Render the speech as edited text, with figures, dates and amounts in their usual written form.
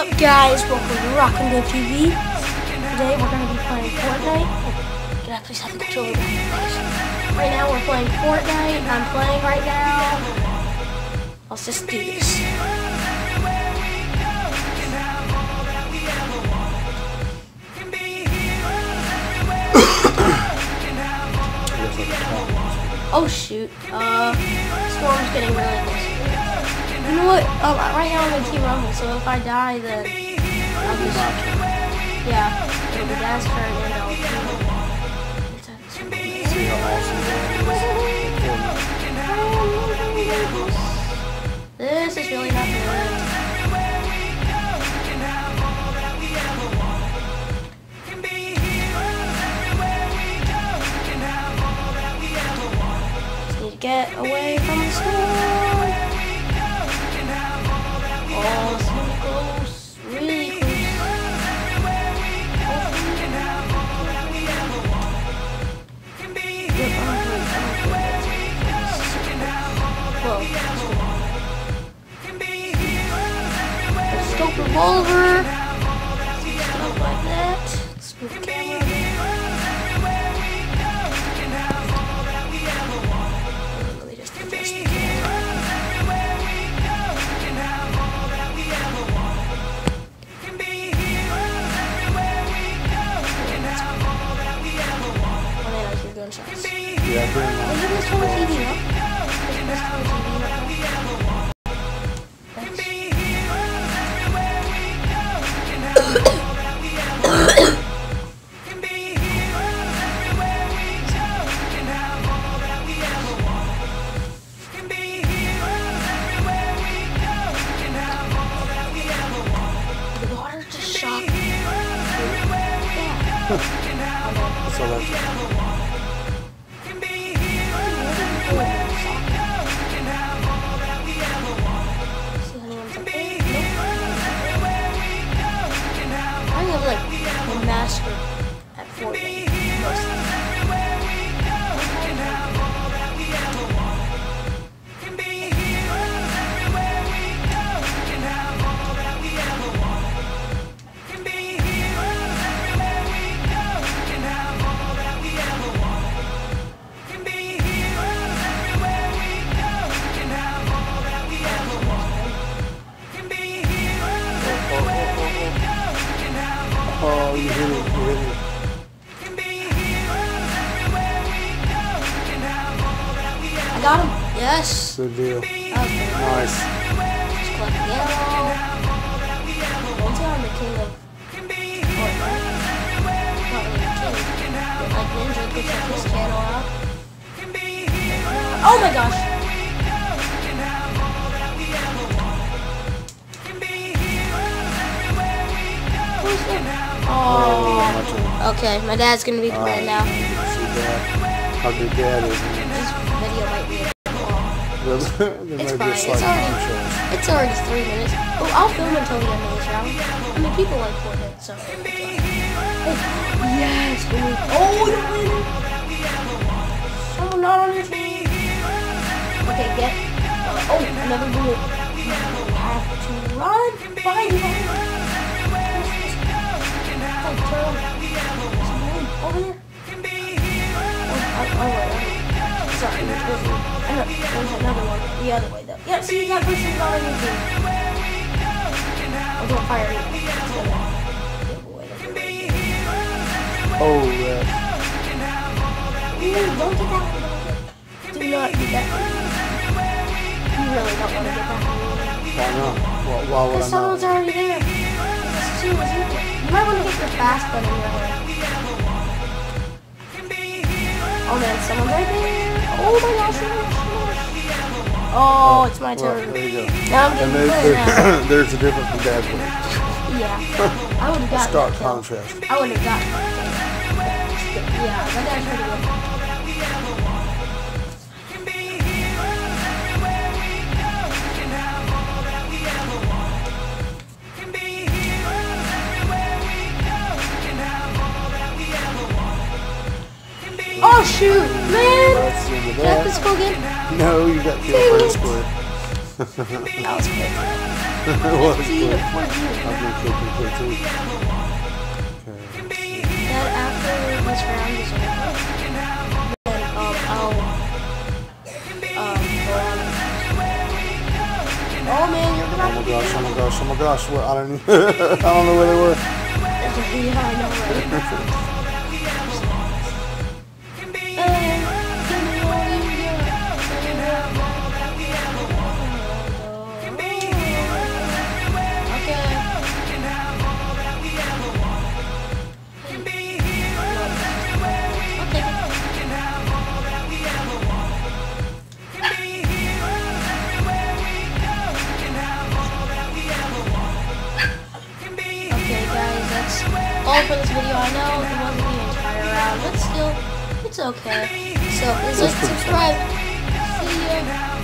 up, guys? Welcome to Rockin' Dave TV. Today we're going to be playing Fortnite. Oh, can I please have the controller back? Right now we're playing Fortnite. I'm playing right now. Let's just do this. Oh shoot. Storm's getting really close. You know what? Right now I'm in Team Rumble, so if I die, then I'll just... Yeah, it'll be Dad's turn, and I'll see how awesome This is really not good. Just need to get away from the storm. Oh, it's really close. Really close. Whoa. Scope revolver. Stuff like that. Let's move the camera. Let me just adjust the camera. Gunshots. Yeah, bring on. Look at this whole TV, huh? Look at this whole TV right now. The water just shot. Yeah. So that's the master at Fortnite. Oh, you hit it, you hit it. I got him. Yes. Good deal. That was good. Nice. Just collect the ammo. One time I'm the king of Fortnite. Not really the king. But like Ninja, go check his channel out. Oh my gosh. Who's there? Oh, okay. My dad's gonna be playing now. See Dad. How good Dad is. This video might be a bit long. It's fine. It's already 3 minutes. Oh, I'll film until the end of this round. I mean, people like Fortnite, so. Yes. Oh, you're winning. Someone not on your team. Okay, get. Oh, another bullet. You have to run. Behind you. Over there. Sorry, I know, there's another one the other way though. Yeah, see, that person's not on your team. Oh, don't fire yet. It's gonna give away the Oh, yeah. Ooh, don't get that one. Do not get that one. You really don't want to get that one. Why not? Why would I not? Because someone's already there. You might want to get your fast button in your hand. Oh man, someone's right there. Oh my gosh, oh, it's my turn. Well, there you go. Now I'm getting now. There's a difference from Dad's way. Yeah. I would have gotten Stark contrast. I would have gotten that. Yeah, my dad's pretty good. Oh shoot, man! Did I have to go again? No, you got killed first square. That was quick. was See, quick. it for you. I was gonna kill him quick too. Okay. That after this round is over, then I'll go on. Oh man, you're Oh about my to gosh, oh my gosh, oh my gosh. What? I don't I don't know where they were. Yeah, I know, right? All for this video. I know it wasn't the entire round, but still, it's okay. So, please like, subscribe. See ya.